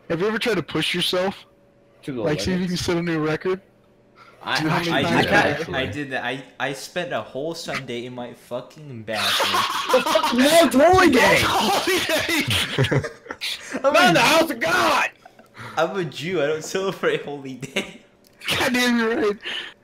Have you ever tried to push yourself? To the Like, see if you can limits. set a new record? I, Do you know how many I times did you that. actually- I did that. I spent a whole Sunday in my fucking bathroom. No, holy day! Holy day! I'm Not in the a, house of God! I'm a Jew. I don't celebrate Holy Day. God damn, you're right.